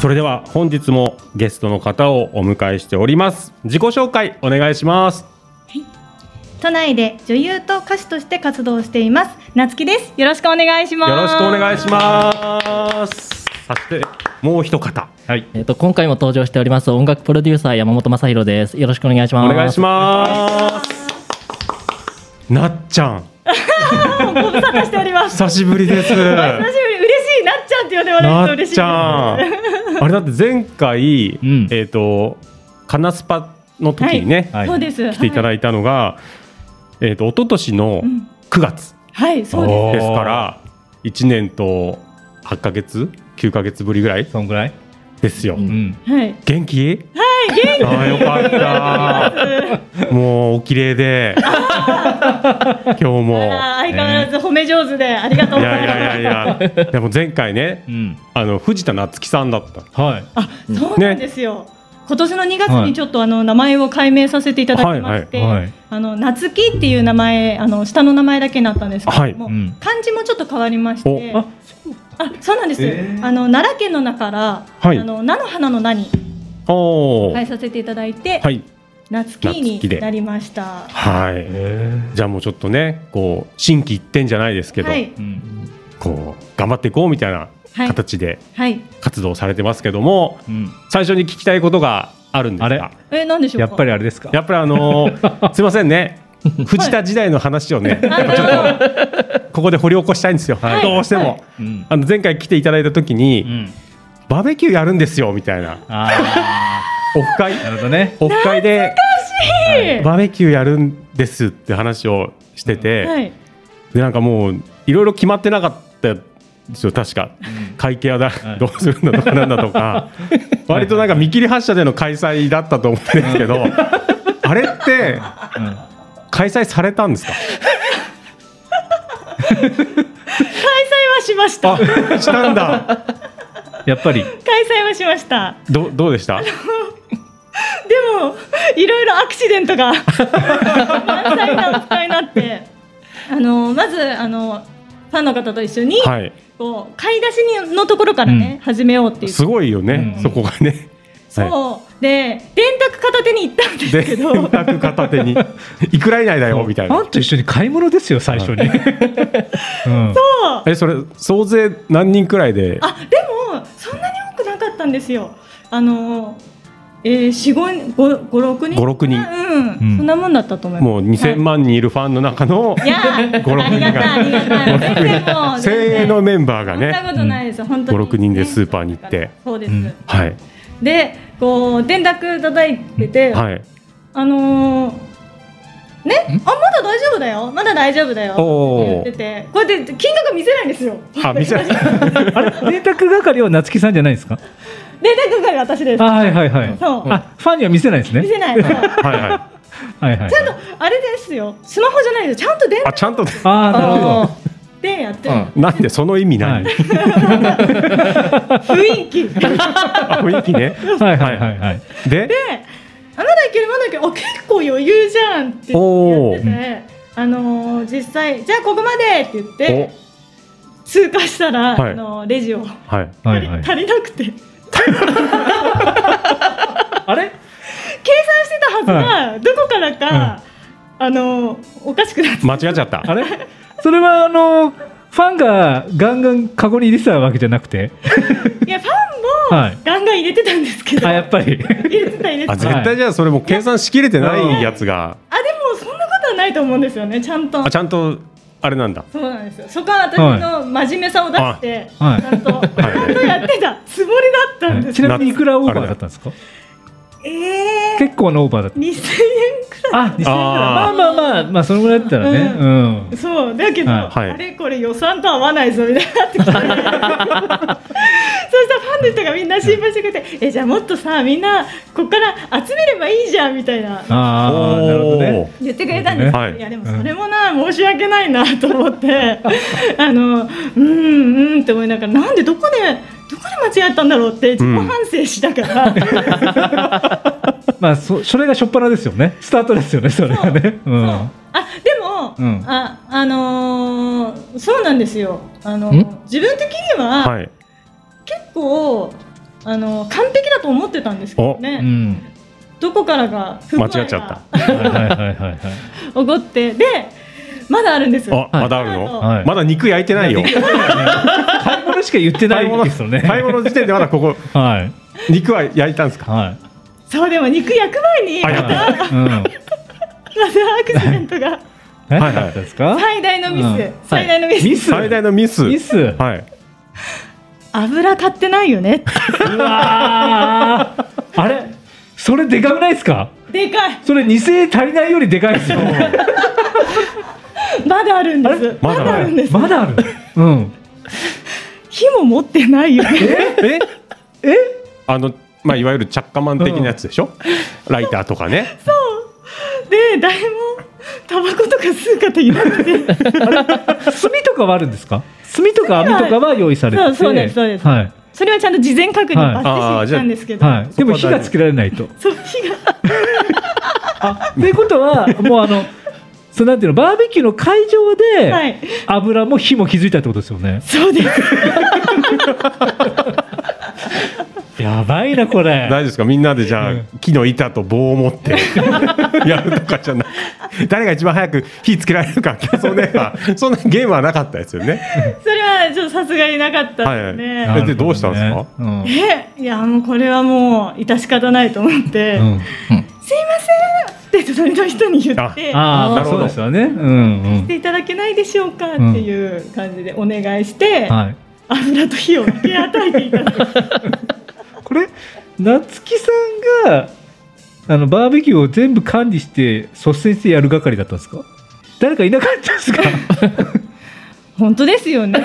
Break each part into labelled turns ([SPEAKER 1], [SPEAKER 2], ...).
[SPEAKER 1] それでは本日もゲストの方をお迎えしております。自己紹介お願いします。
[SPEAKER 2] 都内で女優と歌手として活動していますなつきです。よろしくお願いします。
[SPEAKER 1] よろしくお願いします。そしてもう一方、
[SPEAKER 3] はい、今回も登場しております音楽プロデューサー山本雅弘です。よろしくお願いします。
[SPEAKER 1] お願いします。なっちゃん
[SPEAKER 2] ご無沙汰しております。
[SPEAKER 1] 久しぶりです。
[SPEAKER 2] 久しぶり、嬉しい。なっちゃんって呼んでもらえると嬉しいです。
[SPEAKER 1] なっちゃんあれだって前回、カナスパの時にね、
[SPEAKER 2] そうです、
[SPEAKER 1] 来ていただいたのが、一昨年の9月、
[SPEAKER 2] はいそうです。
[SPEAKER 1] ですから1年と8ヶ月9ヶ月ぶりぐらい、
[SPEAKER 3] そんぐらい
[SPEAKER 1] ですよ。
[SPEAKER 2] はい、
[SPEAKER 1] 元気？
[SPEAKER 2] はい元気。
[SPEAKER 1] あよかったもうお綺麗で今日も
[SPEAKER 2] 相変わらず褒め上手でありがとうございます。
[SPEAKER 1] いやでも前回ね、藤田夏樹さんだった。
[SPEAKER 3] はい、
[SPEAKER 2] あそうなんですよ、今年の2月にちょっと名前を改名させていただきまして、夏樹っていう名前、下の名前だけになったんですけども、漢字もちょっと変わりまして、そうなんです、奈良県の名から、菜の花の名に変えさせていただいて、夏樹になりました。はい、
[SPEAKER 1] じゃあもうちょっとねこう心機一転じゃないですけど、こう頑張っていこうみたいな形で活動されてますけども、最初に聞きたいことがあるんですが、
[SPEAKER 2] 何でしょうか。
[SPEAKER 3] やっぱりあれですか。
[SPEAKER 1] やっぱりすいませんね藤田時代の話をね、やっぱちょっとここで掘り起こしたいんですよ、どうしても。前回来ていただいた時に、バーベキューやるんですよみたいなオフ会、オフ会でバーベキューやるんですって話をしてて、でなんかもういろいろ決まってなかったですよ確か。会計はどうするんだとかなんだとか割となんか見切り発車での開催だったと思うんですけどあれって開催されたんですか？
[SPEAKER 2] 開催はしました。
[SPEAKER 1] したんだ
[SPEAKER 3] やっぱり
[SPEAKER 2] 開催はしました。
[SPEAKER 1] どうでした？
[SPEAKER 2] でもいろいろアクシデントが満載なお使いになってまずファンの方と一緒に、こう買い出しのところからね、始めようっていう。
[SPEAKER 1] すごいよね、そこがね。
[SPEAKER 2] そうで電卓片手に行ったんですけど、
[SPEAKER 1] 電卓片手にいくら以内だよみたいな。
[SPEAKER 3] ファンと一緒に買い物ですよ最初に。
[SPEAKER 1] そうそれ総勢何人くらいで？
[SPEAKER 2] でもそんなに多くなかったんですよ。4、5、6人、
[SPEAKER 1] 5、6人、
[SPEAKER 2] そんなもんだったと思います。
[SPEAKER 1] もう2000万人いるファンの中の5、6人が精鋭のメンバーがね、
[SPEAKER 2] そんなことないですよ、本当に
[SPEAKER 1] 5、6人でスーパーに行って、
[SPEAKER 2] そうです。
[SPEAKER 1] はい。
[SPEAKER 2] で、こう電卓叩いてて、ね、まだ大丈夫だよ、まだ大丈夫だよって言ってて、こうやって金額見せないんですよ。
[SPEAKER 1] 見せない。
[SPEAKER 3] あれ電卓係は夏木さんじゃないですか？
[SPEAKER 2] 電卓係は私です。
[SPEAKER 3] はいはいはい。
[SPEAKER 2] そう。
[SPEAKER 3] ファンには見せないですね。
[SPEAKER 2] 見せない。はい
[SPEAKER 3] はい。ちゃん
[SPEAKER 2] とあれですよ。スマホじゃないです。ちゃんと電卓。
[SPEAKER 1] ちゃんと。
[SPEAKER 3] なるほど。
[SPEAKER 2] でやって
[SPEAKER 1] る。なんでその意味ない？
[SPEAKER 2] 雰囲気。
[SPEAKER 1] 雰囲気ね。
[SPEAKER 3] はいはいはい。
[SPEAKER 1] で。
[SPEAKER 2] まだいけるまだいける。結構余裕じゃんってやってて、実際じゃあここまでって言って通過したらレジを足りなくて。あれ計算してたはずがどこからかおかしくなって
[SPEAKER 1] 間違っちゃった。
[SPEAKER 3] あれそれはファンがガンガンカゴに入れてたわけじゃなくて、
[SPEAKER 2] いやファンもガンガン入れてたんですけど、
[SPEAKER 3] やっぱり
[SPEAKER 2] 入れてた
[SPEAKER 1] 絶対じゃあそれも計算しきれてないやつが。
[SPEAKER 2] でもそんなことはないと思うんですよね。ちゃんと
[SPEAKER 1] あれなんだ。
[SPEAKER 2] そうなんですよ。そこは私の真面目さを出してちゃんとやってたつもりだったんです。
[SPEAKER 3] ちなみにいくらオーバーだったんですか？結構なオーバーだった。
[SPEAKER 2] 2000円くらい。
[SPEAKER 3] 2000円くらい。まあそのぐらいだったらね。
[SPEAKER 2] そうだけど、あれこれ予算と合わないぞみたいになってきて、そうしたらファンの人がみんな心配してくれて、じゃあもっとさみんなここから集めればいいじゃんみたいな。
[SPEAKER 3] なるほどね。
[SPEAKER 2] 言ってくれたんですけど、いやでもそれもな申し訳ないなと思ってって思いながら、なんでどこで間違ったんだろうって自己反省しながら、
[SPEAKER 3] まあそれが初っ端ですよね。スタートですよね、それがね。でも
[SPEAKER 2] そうなんですよ。自分的には結構完璧だと思ってたんですけどね、どこからが不具合が
[SPEAKER 1] 間違っちゃった
[SPEAKER 2] 起こってでまだあるんです。
[SPEAKER 1] まだあるの？まだ肉焼いてないよ。買い
[SPEAKER 3] 物しか言ってないですよね。
[SPEAKER 1] 買い物時点でまだここ肉は焼いたんですか？
[SPEAKER 2] そう、でも肉焼く前にまたアクシデントが
[SPEAKER 3] 最大のミス。
[SPEAKER 2] 油買ってないよね。
[SPEAKER 3] あれ、それでかくないですか？
[SPEAKER 2] でかい。
[SPEAKER 3] それ2000円足りないよりでかいですよ。
[SPEAKER 2] まだあるんです。
[SPEAKER 3] まだある。
[SPEAKER 2] 火も持ってないよね。
[SPEAKER 1] まあいわゆるチャッカマン的なやつでしょ。ライターとかね。
[SPEAKER 2] そうで、誰もタバコとか吸う方いなくて。
[SPEAKER 3] 炭とかはあるんですか？炭とか網とかは用意されてて、
[SPEAKER 2] そうです。それはちゃんと事前確認バッチシしたんですけど、
[SPEAKER 3] でも火がつけられないと。
[SPEAKER 2] そう、火が。
[SPEAKER 3] ということはもうそうなんていうの、バーベキューの会場で油も火も気づいたってことですよね。
[SPEAKER 2] そうです。
[SPEAKER 3] やばいなこれ。
[SPEAKER 1] 大丈夫ですか？みんなでじゃあ木の板と棒を持ってやるとかじゃない。誰が一番早く火つけられるか競争ね。そんなゲームはなかったですよね。
[SPEAKER 2] それはちょっとさすがになかったですね。
[SPEAKER 1] でどうしたんですか？
[SPEAKER 2] いやもうこれはもう致し方ないと思って、すいませんって隣の人に言って、
[SPEAKER 3] そうですよね。
[SPEAKER 2] していただけないでしょうかっていう感じでお願いして、油と火を分け与えていただく。
[SPEAKER 3] これ夏木さんがバーベキューを全部管理して率先してやる係だったんですか？誰かいなかったんですか？
[SPEAKER 2] 本当ですよね。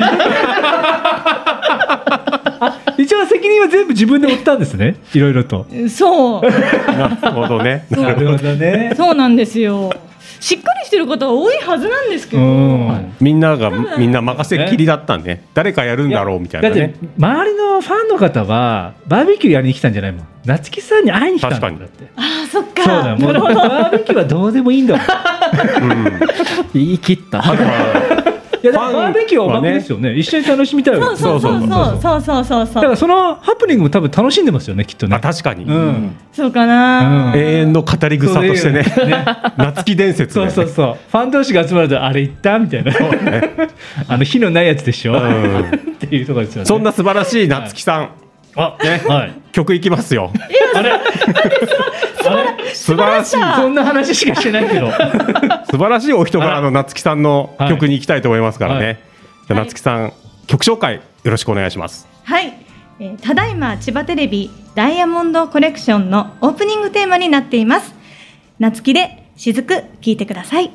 [SPEAKER 3] 一応責任は全部自分で負ったんですね。いろいろと。
[SPEAKER 2] そう。
[SPEAKER 1] なるほどね。
[SPEAKER 3] なるほどね。
[SPEAKER 2] そうなんですよ。しっかりしてる方は多いはずなんですけど、
[SPEAKER 1] みんな任せっきりだったんで、誰かやるんだろうみたいなね。
[SPEAKER 3] だって周りのファンの方はバーベキューやりに来たんじゃないもん。夏木さんに会いに来たんだって。
[SPEAKER 2] そっか。
[SPEAKER 3] そうだ、もうバーベキューはどうでもいいんだもん。言い切った。いやバーベキューはおまけですよね。一緒に楽しみたいよ。
[SPEAKER 2] そう。だ
[SPEAKER 3] からそのハプニングも多分楽しんでますよね、きっとね。
[SPEAKER 1] 確かに。
[SPEAKER 2] そうかな。
[SPEAKER 1] 永遠の語り草としてね。夏木伝説。
[SPEAKER 3] そう。ファン同士が集まるとあれ言ったみたいな。火のないやつでしょ。っていうところですよね。
[SPEAKER 1] そんな素晴らしい夏木さん。曲いきますよ。素晴らしい。
[SPEAKER 3] そんな話しかしてないけど。
[SPEAKER 1] 素晴らしいお人柄の夏木さんの曲に行きたいと思いますからね。じゃあ夏木さん、曲紹介よろしくお願いします。
[SPEAKER 2] はい。ただいま千葉テレビダイヤモンドコレクションのオープニングテーマになっています。夏木で雫、聴いてください。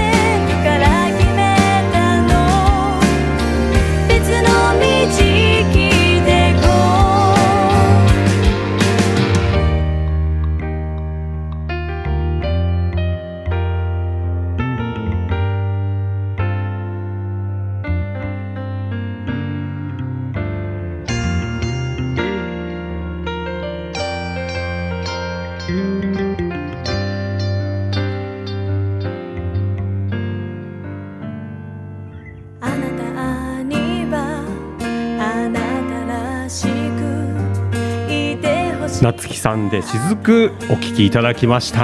[SPEAKER 4] 別の道
[SPEAKER 1] 夏木さんで雫お聴きいただきました。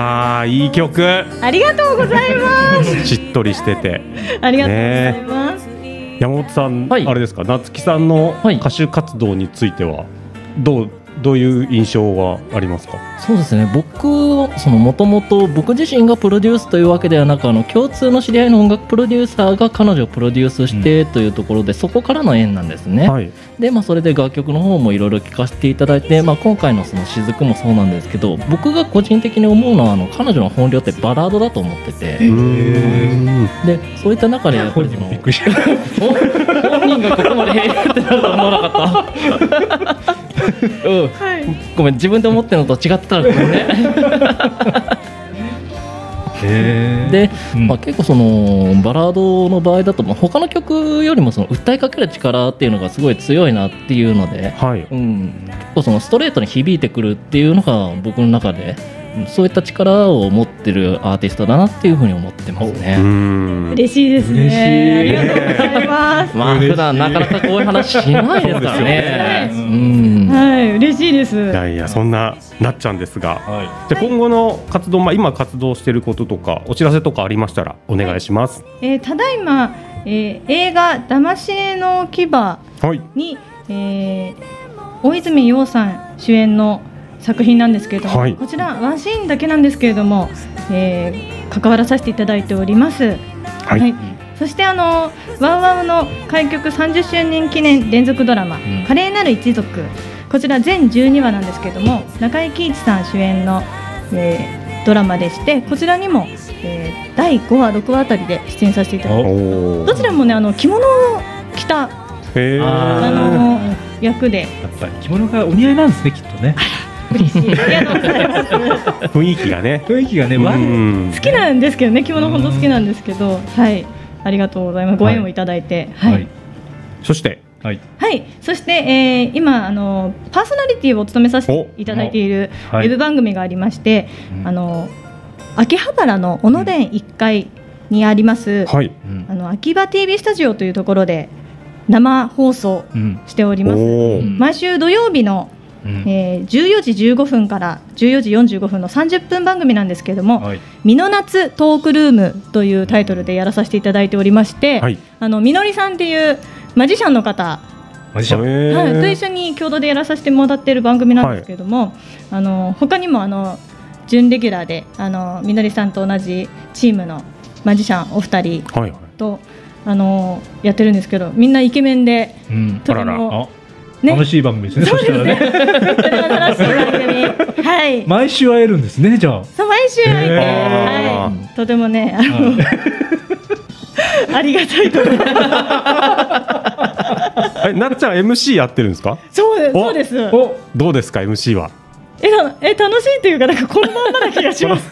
[SPEAKER 1] いい曲、
[SPEAKER 2] ありがとうございます
[SPEAKER 1] しっとりしてて
[SPEAKER 2] ありがとうございます、
[SPEAKER 1] 山本さん、
[SPEAKER 4] はい、
[SPEAKER 1] あれですか、夏木さんの歌手活動についてはどういう印象がありますか？
[SPEAKER 4] そうですね、僕もともと僕自身がプロデュースというわけではなく、共通の知り合いの音楽プロデューサーが彼女をプロデュースしてというところで、そこからの縁なんですね、はい、でそれで楽曲の方もいろいろ聴かせていただいて、今回の雫もそうなんですけど、僕が個人的に思うのは彼女の本領ってバラードだと思ってて、でそういった中でやっぱりびっくりした本人がここまでへーってなると思わなかったはい、ごめん、自分で思ってるのと違ってたらごめんねで、結構バラードの場合だと、他の曲よりも訴えかける力っていうのがすごい強いなっていうので、はい、結構ストレートに響いてくるっていうのが僕の中でそういった力を持ってるアーティストだなっていうふうに思ってますね。
[SPEAKER 2] 嬉しいですね。ありがとうございます。
[SPEAKER 4] 普段なかなかこういう話しないですからね。
[SPEAKER 2] はい、嬉しいです。い
[SPEAKER 1] やいや、そんななっちゃんですが、はい、じゃ今後の活動、今活動していることとかお知らせとかありましたらお願いします。
[SPEAKER 2] ただいま、映画だまし絵の牙に、大泉洋さん主演の作品なんですけれども、はい、こちらワンシーンだけなんですけれども、関わらさせていただいております、はいはい、そしてワウワウの開局30周年記念連続ドラマ、華麗なる一族、こちら全12話なんですけれども、中井貴一さん主演の、ドラマでして、こちらにも、第5話6話あたりで出演させていただいて、どちらもね着物を着た役で、やっ
[SPEAKER 3] ぱり着物がお似合いなんですね、きっとね。
[SPEAKER 2] 嬉しい、ありがとうございます
[SPEAKER 1] 雰囲気がね
[SPEAKER 2] 好きなんですけどね、着物本当好きなんですけど、はい、ありがとうございます。ご縁をいただいて、はいはい、
[SPEAKER 1] そして、
[SPEAKER 2] はいはい、そして、今パーソナリティを務めさせていただいているウェブ番組がありまして、秋葉原の小野殿1階にあります、はい、秋葉 TV スタジオというところで生放送しております、毎週土曜日の14時15分から14時45分の30分番組なんですけれども、はい、みの夏トークルームというタイトルでやらさせていただいておりまして、はい、みのりさんっていうマジシャンの方と一緒に共同でやらさせてもらっている番組なんですけれども、はい、他にも準レギュラーでみのりさんと同じチームのマジシャンお二人と、やってるんですけど、みんなイケメンで、とても
[SPEAKER 3] 楽しい番組ですね。そしたらね。
[SPEAKER 2] 楽しい番組。はい。
[SPEAKER 3] 毎週会えるんですね、じゃあ。
[SPEAKER 2] そう、毎週会えて、はい。とてもね、ありがたいと思います。
[SPEAKER 1] なっちゃん MC やってるんですか？
[SPEAKER 2] そうです。
[SPEAKER 1] どうですか MC は？
[SPEAKER 2] 楽しいというか、なんかこのまんまな気がします。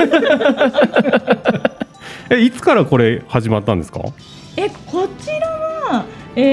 [SPEAKER 1] いつからこれ始まったんですか？
[SPEAKER 2] こちらは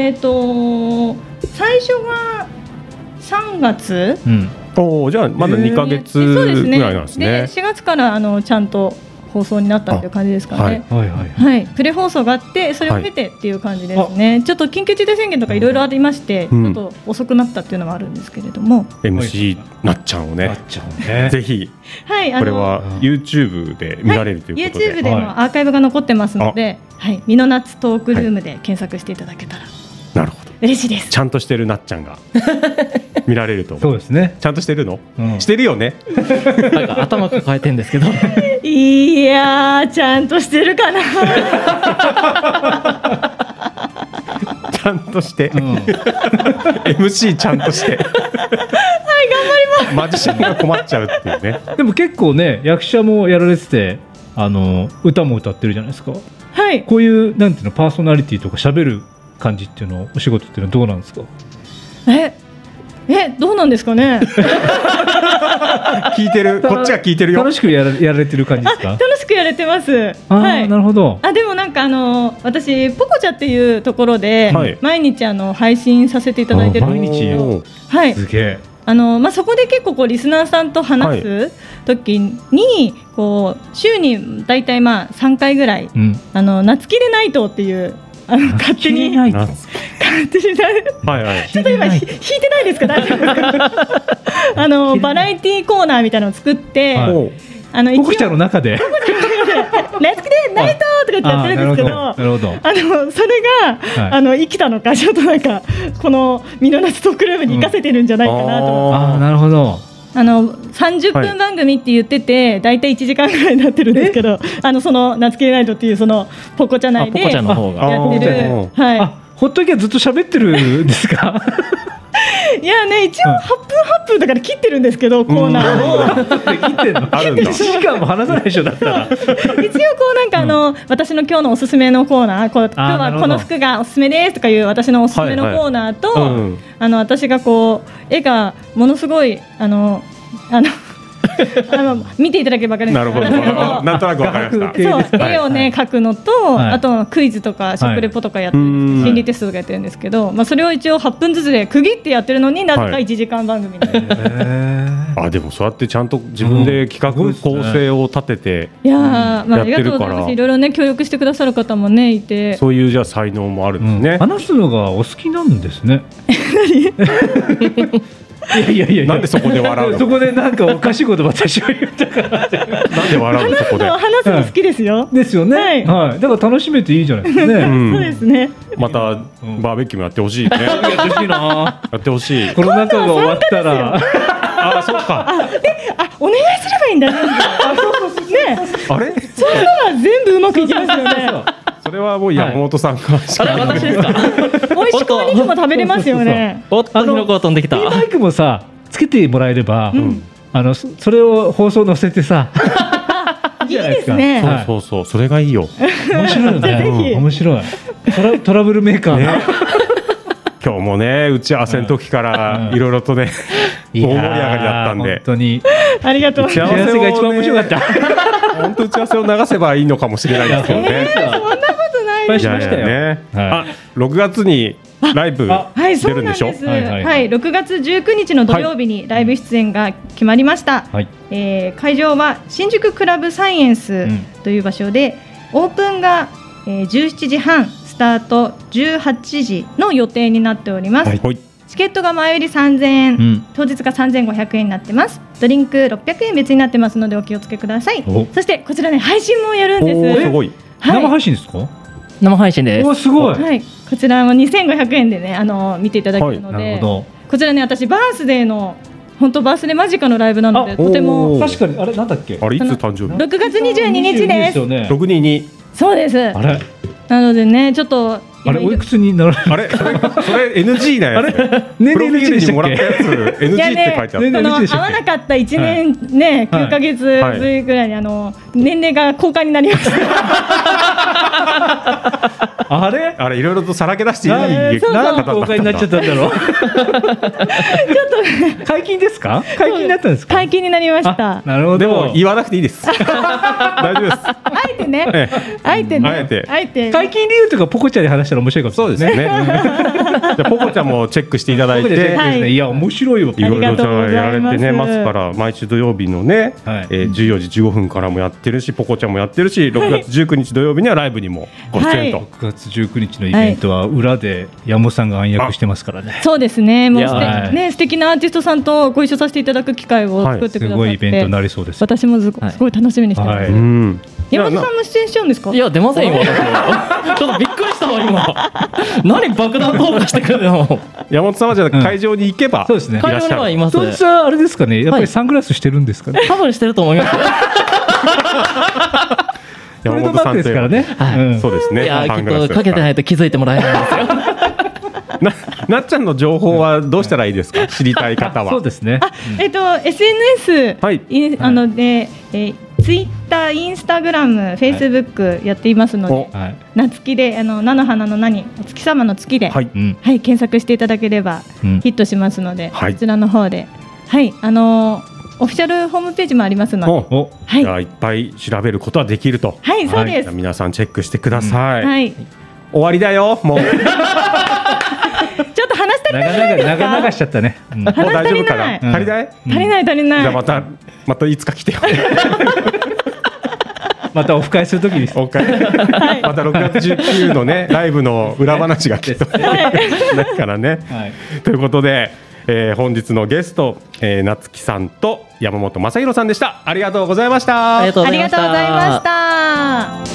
[SPEAKER 2] 最初が3月、
[SPEAKER 1] じゃあまだ2ヶ月ぐらいなんですね。
[SPEAKER 2] で4月からちゃんと放送になったっていう感じですかね。はい、プレ放送があってそれを経てっていう感じですね。ちょっと緊急事態宣言とかいろいろありまして、ちょっと遅くなったっていうのはあるんですけれども、
[SPEAKER 1] MC なっちゃんをね、ぜひ、はい、これは YouTube で見られるということで、
[SPEAKER 2] YouTube でもアーカイブが残ってますので、はい、みの夏トークルームで検索していただけたら、
[SPEAKER 1] なるほど、
[SPEAKER 2] 嬉しいです。
[SPEAKER 1] ちゃんとしてるなっちゃんが見られると思う。
[SPEAKER 3] そうですね。
[SPEAKER 1] ちゃんとしてるの？してるよね。
[SPEAKER 4] なんか頭抱えてんですけど。
[SPEAKER 2] いやー、ちゃんとしてるかな。
[SPEAKER 1] ちゃんとして、MC ちゃんとして。はい、頑
[SPEAKER 2] 張ります。
[SPEAKER 1] マジシャンが困っちゃうっていうね。
[SPEAKER 3] でも結構ね、役者もやられてて、歌も歌ってるじゃないですか。
[SPEAKER 2] はい。
[SPEAKER 3] こういうなんていうの、パーソナリティとか喋る感じっていうの、お仕事っていうのはどうなんですか？
[SPEAKER 2] どうなんですかね。
[SPEAKER 1] 聞いてる、こっちが聞いてるよ。
[SPEAKER 3] 楽しくやられてる感じですか？
[SPEAKER 2] 楽しくやれてます。
[SPEAKER 3] はい、なるほど。
[SPEAKER 2] でもなんか私ポコチャっていうところで、毎日配信させていただいてるんですけど、はい。
[SPEAKER 3] すげえ。
[SPEAKER 2] そこで結構リスナーさんと話す時に、週にだいたい3回ぐらい、夏切れナイトっていう勝手にちょっと今引いてないですか？大丈夫ですか？ バラエティーコーナーみたいなのを作って、
[SPEAKER 3] ポコちゃんの中で
[SPEAKER 2] ナツキでナイトとか言ってやってるんですけど、それが生きたのか、ちょっとなんかこのミノナツトークルームに活かせてるんじゃないかなと思って。
[SPEAKER 3] なるほど。
[SPEAKER 2] 30分番組って言ってて、だいたい1時間ぐらいになってるんですけど、そのナツキでナイトっていうそのポコちゃん内でやってる、
[SPEAKER 3] ほっときゃずっと喋ってるんですか？
[SPEAKER 2] いやね、一応8分だから切ってるんですけど、コーナーを
[SPEAKER 3] 切ってんの1時間も話さないでしょ、だったら。
[SPEAKER 2] 一応こうなんか私の今日のおすすめのコーナー、今日はこの服がおすすめですとかいう私のおすすめのコーナーと、私がこう絵がものすごい見ていただければ分かるんですけど、
[SPEAKER 1] なんとなく分かりま
[SPEAKER 2] した。絵をね描くのと、あとクイズとか食レポとかやってるんです、心理テストとかやってるんですけど、それを一応8分ずつで区切ってやってるのに、なぜか1時間番組
[SPEAKER 1] ででもそうやってちゃんと自分で企画構成を立ててやってるから、
[SPEAKER 2] いろいろね協力してくださる方もねいて、
[SPEAKER 1] そういうじゃあ才能もあるんですね。
[SPEAKER 3] 話すのがお好きなんですね。いや
[SPEAKER 1] なんでそこで笑うの？
[SPEAKER 3] そこでなんかおかしいこと私は言ったからって。
[SPEAKER 1] なんで笑うの？そこで
[SPEAKER 2] 話すの好きですよ。
[SPEAKER 3] ですよね。はい。だから楽しめていいじゃないですかね。
[SPEAKER 2] そうですね。
[SPEAKER 1] またバーベキューもやってほしいね。
[SPEAKER 3] やってほしいな。
[SPEAKER 1] やってほしい。
[SPEAKER 3] コロナ禍が終わったら。
[SPEAKER 1] そうか。
[SPEAKER 2] お願いすればいいんだね。
[SPEAKER 1] あれ？
[SPEAKER 2] そんなら全部うまくいきますよね。
[SPEAKER 1] それはもう山本さんが、
[SPEAKER 4] 私ですか？
[SPEAKER 2] 美味しくお肉も食べれますよね。
[SPEAKER 4] おっと、火の粉が飛んできた。
[SPEAKER 3] マイクもさ、つけてもらえれば、それを放送載せてさ、
[SPEAKER 2] いいですね。
[SPEAKER 1] そう、それがいいよ。
[SPEAKER 3] 面白いね。面白い。トラブルメーカー。
[SPEAKER 1] 今日もね、打ち合わせの時からいろいろとね、大盛り上がりだったんで、
[SPEAKER 3] 本当に
[SPEAKER 2] ありがとう。打
[SPEAKER 3] ち合わせが一番面白かった。
[SPEAKER 1] 本当打ち合わせを流せばいいのかもしれないですけどね。
[SPEAKER 2] そんなことないです。
[SPEAKER 3] しましたよ
[SPEAKER 1] ね。6月にライブ出るんでしょ？
[SPEAKER 2] はい、6月19日の土曜日にライブ出演が決まりました。会場は新宿クラブサイエンスという場所で、オープンが17時半、スタート18時の予定になっております。チケットが前売り3000円、当日が3500円になってます。ドリンク600円別になってますのでお気をつけください。そしてこちらね、配信もやるんです。
[SPEAKER 1] すごい。
[SPEAKER 3] 生配信ですか？
[SPEAKER 4] 生配信です。
[SPEAKER 3] すごい。
[SPEAKER 2] はい、こちらも2500円でね、見ていただけるので、こちらね、私バースデーの本当バースデー間近のライブなので、とても
[SPEAKER 3] 確かに。あれなんだっけ？
[SPEAKER 1] あれいつ誕生日
[SPEAKER 2] ？6月22日です。
[SPEAKER 1] 622。
[SPEAKER 2] そうです。
[SPEAKER 3] あれ
[SPEAKER 2] なのでね、ちょっと
[SPEAKER 3] あれおいくつになられる？
[SPEAKER 1] あれそれ NG なやつ。
[SPEAKER 3] 年
[SPEAKER 1] 齢 NG にもらったやつ NG って書いてある。
[SPEAKER 2] 合わなかった1年ね、9ヶ月ぶりぐらいに年齢が交換になりました。
[SPEAKER 3] あれ
[SPEAKER 1] いろいろとさらけ出していい
[SPEAKER 3] 何の公開になっちゃったんだろう。ちょっと解禁ですか？解禁になったんですか？
[SPEAKER 2] 解禁になりました。
[SPEAKER 3] なるほど。
[SPEAKER 1] でも言わなくていいです。大丈夫です。
[SPEAKER 2] あえてね、あえて
[SPEAKER 3] 解禁理由とかポコちゃんに話したら面白いかもしれないですね。
[SPEAKER 1] じゃあポコちゃんもチェックしていただいて、
[SPEAKER 3] いや面白いよ。
[SPEAKER 1] いろいろとやられてねますから、毎週土曜日のね、14時15分からもやってるし、ポコちゃんもやってるし、6月19日土曜日にはライブにもご出演と。
[SPEAKER 3] 6月19日のイベントは裏で山本さんが暗躍してますからね。
[SPEAKER 2] そうですね。もう素敵なアーティストさんとご一緒させていただく機会を作ってくださって、
[SPEAKER 3] すごいイベントになりそうです。
[SPEAKER 2] 私もすごい楽しみにしてます。山本さんも出演しちゃうんですか？
[SPEAKER 4] いや出ませんよ。ちょっとびっくりしたわ今。何爆弾投下してくるの？
[SPEAKER 1] 山本さんはじゃあ会場に行けば、
[SPEAKER 3] そうですね。
[SPEAKER 4] 会場にはいます。
[SPEAKER 3] そいつはあれですかね。やっぱりサングラスしてるんですかね。
[SPEAKER 4] 多分してると思います。
[SPEAKER 1] 山本さん
[SPEAKER 3] ですからね。
[SPEAKER 1] そうですね。
[SPEAKER 4] いやきっとかけてないと気づいてもらえないんですよ。
[SPEAKER 1] なっちゃんの情報はどうしたらいいですか？知りたい方は。
[SPEAKER 3] そうですね。
[SPEAKER 2] SNS ツイッター、インスタグラム、フェイスブックやっていますので、なつきで菜の花の何、お月様の月で、検索していただければヒットしますので、こちらの方で、オフィシャルホームページもありますので、
[SPEAKER 1] いっぱい調べることはできると。
[SPEAKER 2] はい、そうです。
[SPEAKER 1] 皆さんチェックしてください。終わりだよ、もう。
[SPEAKER 2] ちょっと話足りないですか？
[SPEAKER 3] 長々しちゃったね。
[SPEAKER 1] 大丈夫かな？足りない？
[SPEAKER 2] 足りない。じ
[SPEAKER 1] ゃあまたいつか来てよ。
[SPEAKER 3] またオフ会するときです。
[SPEAKER 1] また6月19日のねライブの裏話がきっとないからね。ということで、 本日のゲスト、夏木さんと山本正弘さんでした。ありがとうございました。
[SPEAKER 2] ありがとうございました。